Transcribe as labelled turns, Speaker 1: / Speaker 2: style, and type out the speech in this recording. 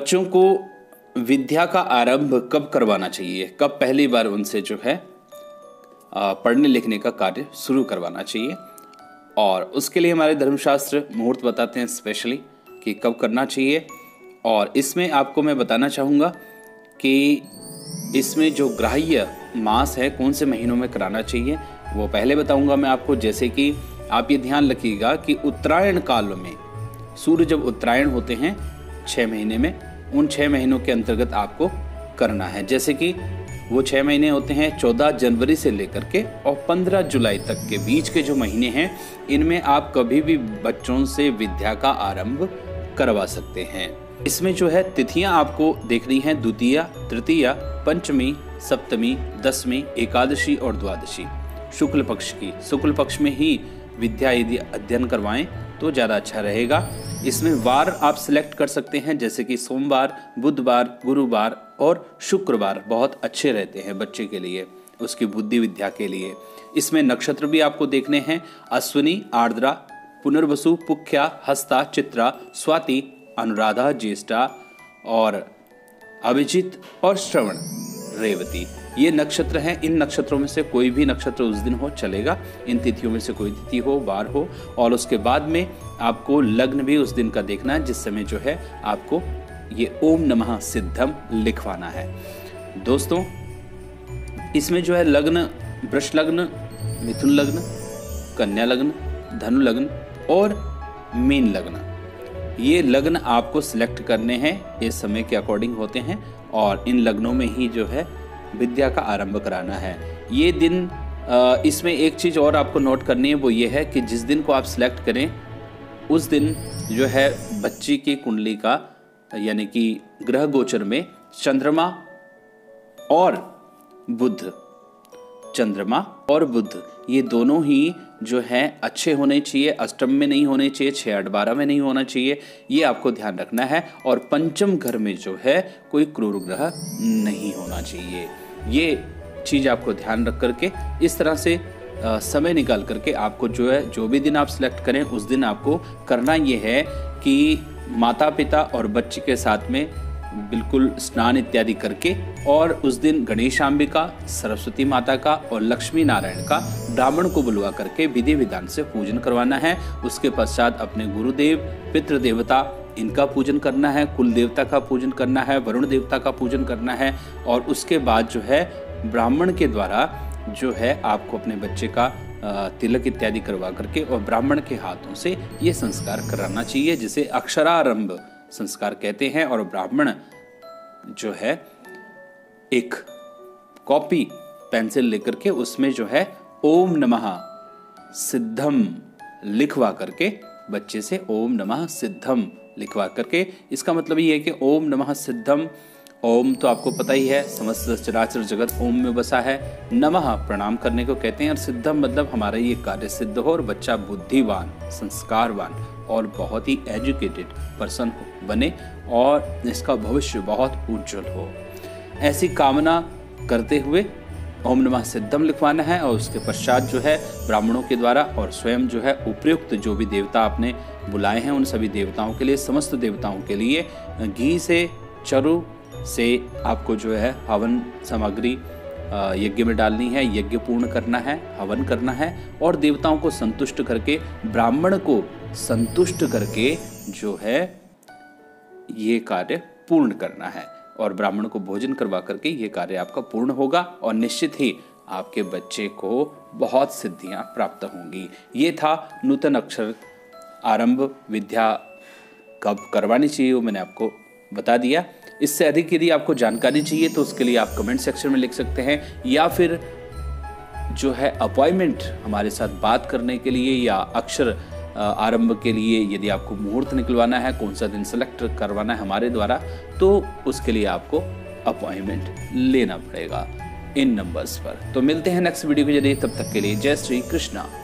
Speaker 1: बच्चों को विद्या का आरंभ कब करवाना चाहिए, कब पहली बार उनसे जो है पढ़ने लिखने का कार्य शुरू करवाना चाहिए। और उसके लिए हमारे धर्मशास्त्र मुहूर्त बताते हैं स्पेशली कि कब करना चाहिए। और इसमें आपको मैं बताना चाहूँगा कि इसमें जो ग्राह्य मास है कौन से महीनों में कराना चाहिए वो पहले बताऊँगा मैं आपको। जैसे कि आप ये ध्यान रखिएगा कि उत्तरायण काल में सूर्य जब उत्तरायण होते हैं 6 महीने में, उन 6 महीनों के अंतर्गत आपको करना है। जैसे कि वो 6 महीने होते हैं 14 जनवरी से लेकर के और 15 जुलाई तक के बीच के जो महीने हैं, इनमें आप कभी भी बच्चों से विद्या का आरंभ करवा सकते हैं। इसमें जो है तिथियां आपको देखनी है द्वितीया, तृतीया, पंचमी, सप्तमी, दसवीं, एकादशी और द्वादशी शुक्ल पक्ष की। शुक्ल पक्ष में ही विद्या यदि अध्ययन करवाएं तो ज़्यादा अच्छा रहेगा। इसमें वार आप सिलेक्ट कर सकते हैं, जैसे कि सोमवार, बुधवार, गुरुवार और शुक्रवार बहुत अच्छे रहते हैं बच्चे के लिए, उसकी बुद्धि विद्या के लिए। इसमें नक्षत्र भी आपको देखने हैं, अश्विनी, आर्द्रा, पुनर्वसु, पुख्या, हस्ता, चित्रा, स्वाति, अनुराधा, ज्येष्ठा और अभिजित और श्रवण, रेवती, ये नक्षत्र हैं। इन नक्षत्रों में से कोई भी नक्षत्र उस दिन हो चलेगा, इन तिथियों में से कोई तिथि हो, वार हो। और उसके बाद में आपको लग्न भी उस दिन का देखना है, जिस समय जो है आपको ये ओम नमः सिद्धम लिखवाना है। दोस्तों इसमें जो है लग्न, वृष लग्न, मिथुन लग्न, कन्या लग्न, धनु लग्न और मीन लग्न, ये लग्न आपको सिलेक्ट करने हैं, इस समय के अकॉर्डिंग होते हैं और इन लग्नों में ही जो है विद्या का आरंभ कराना है। ये दिन इसमें एक चीज़ और आपको नोट करनी है, वो ये है कि जिस दिन को आप सिलेक्ट करें उस दिन जो है बच्ची की कुंडली का यानी कि ग्रह गोचर में चंद्रमा और बुध, चंद्रमा और बुध ये दोनों ही जो है अच्छे होने चाहिए, अष्टम में नहीं होने चाहिए, 6, 8, 12 में नहीं होना चाहिए, ये आपको ध्यान रखना है। और पंचम घर में जो है कोई क्रूर ग्रह नहीं होना चाहिए, ये चीज़ आपको ध्यान रख करके इस तरह से समय निकाल करके आपको जो है जो भी दिन आप सिलेक्ट करें उस दिन आपको करना ये है कि माता पिता और बच्चे के साथ में बिल्कुल स्नान इत्यादि करके और उस दिन गणेशांबिका, सरस्वती माता का और लक्ष्मी नारायण का ब्राह्मण को बुलवा करके विधि विधान से पूजन करवाना है। उसके पश्चात अपने गुरुदेव, पितृदेवता इनका पूजन करना है, कुल देवता का पूजन करना है, वरुण देवता का पूजन करना है। और उसके बाद जो है ब्राह्मण के द्वारा जो है आपको अपने बच्चे का तिलक इत्यादि करवा करके और ब्राह्मण के हाथों से ये संस्कार कराना चाहिए, जिसे अक्षरारंभ संस्कार कहते हैं। और ब्राह्मण जो है एक कॉपी पेंसिल लेकर के उसमें जो है ओम नमः सिद्धम लिखवा करके बच्चे से ओम नमः सिद्धम लिखवा करके, इसका मतलब ये है कि ओम नमः सिद्धम, ओम तो आपको पता ही है, समस्त चराचर जगत ओम में बसा है। नमः प्रणाम करने को कहते हैं और सिद्धम मतलब हमारा ये कार्य सिद्ध हो और बच्चा बुद्धिवान, संस्कारवान और बहुत ही एजुकेटेड पर्सन बने और इसका भविष्य बहुत उज्जवल हो, ऐसी कामना करते हुए ओम नमः सिद्धम लिखवाना है। और उसके पश्चात जो है ब्राह्मणों के द्वारा और स्वयं जो है उपयुक्त जो भी देवता आपने बुलाए हैं उन सभी देवताओं के लिए, समस्त देवताओं के लिए घी से, चरु से आपको जो है हवन सामग्री यज्ञ में डालनी है, यज्ञ पूर्ण करना है, हवन करना है और देवताओं को संतुष्ट करके, ब्राह्मण को संतुष्ट करके जो है ये कार्य पूर्ण करना है। और ब्राह्मण को भोजन करवा करके ये कार्य आपका पूर्ण होगा और निश्चित ही आपके बच्चे को बहुत सिद्धियां प्राप्त होंगी। ये था नूतन अक्षर आरंभ विद्या कब करवानी चाहिए वो मैंने आपको बता दिया। इससे अधिक यदि आपको जानकारी चाहिए तो उसके लिए आप कमेंट सेक्शन में लिख सकते हैं, या फिर जो है अपॉइंटमेंट हमारे साथ बात करने के लिए या अक्षर आरंभ के लिए यदि आपको मुहूर्त निकलवाना है, कौन सा दिन सेलेक्ट करवाना है हमारे द्वारा, तो उसके लिए आपको अपॉइंटमेंट लेना पड़ेगा इन नंबर्स पर। तो मिलते हैं नेक्स्ट वीडियो के जरिए, तब तक के लिए जय श्री कृष्णा।